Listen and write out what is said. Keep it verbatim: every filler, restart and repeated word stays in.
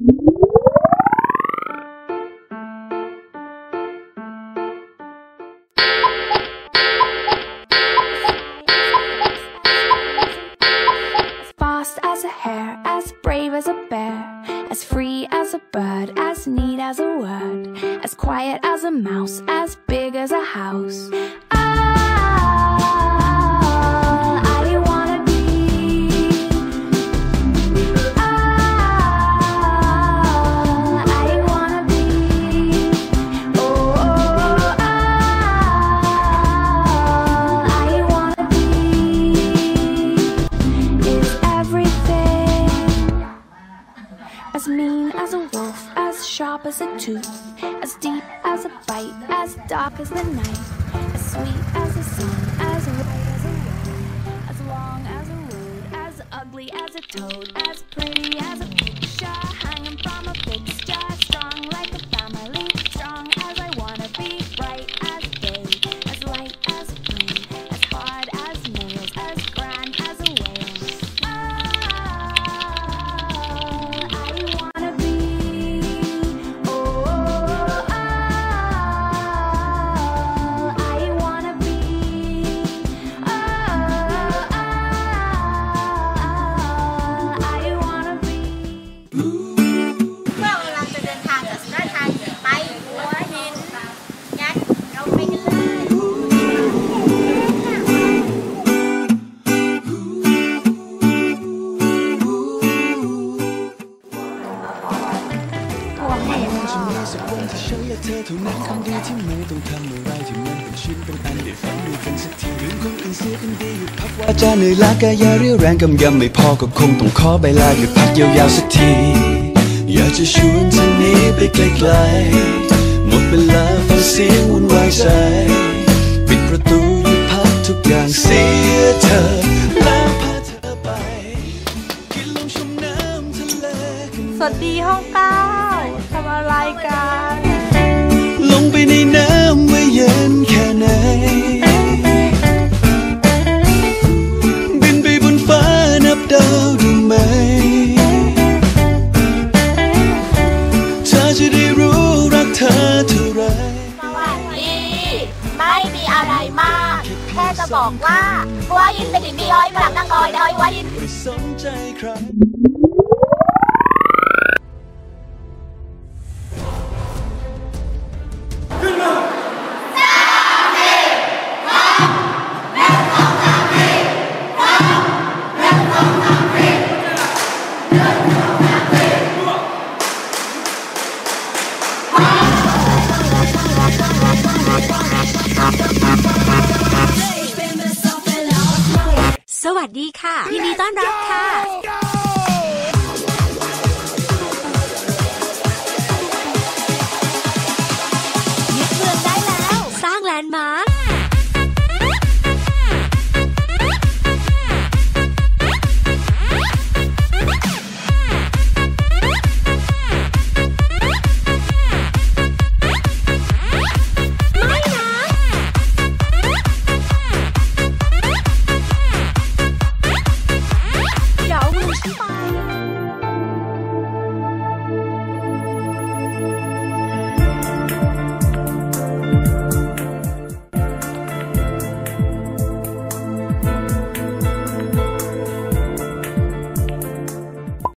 As a hare, as brave as a bear, as free as a bird, as neat as a word, as quiet as a mouse, as big as a house. As mean as a wolf, as sharp as a tooth, as deep as a bite, as dark as the night, as sweet as a sun, as white as a rose, as long as a road, as ugly as a toad, as pretty as a picture hanging from a fixture, strong like a family, strong as I wanna be, bright as day, as light as flame, as hard as nails, as grand as a whale.เธอเท่านั้นคนดีที่ไม่ต้องทำอะไรที่มันเป็นชิ้นเป็นอันได้ฝันด้วยกันสักทีลืมคนอื่นเสียกันดีหยุดพักว่าจะเหนื่อยล้ากายาเรี่ยวแรงกำยำไม่พอก็คงต้องขอใบลาหยุดพักยาวๆสักทีอยากจะชวนเธอหนีไปไกลๆหมดเวลาฟังเสียงวุ่นวายใจปิดประตูหยุดพักทุกอย่างเสียเธอแล้วพาเธอไปกินลมชมน้ำทะเลสวัสดีห้องเก้าทำอะไรกันลงไปในน้ำว่าเย็นแค่ไหนบินไปบนฟ้านับดาวดูไหมเธอจะได้รู้รักเธอเท่าไรสวัสดีไม่มีอะไรมากแค่จะบอกว่าว่ายินเป็นดินดีอ้อยพลังนั่งอ้อยได้อ้อยว่ายินไม่สนใจใครสวัสดีค่ะยินดีต้อนรับค่ะ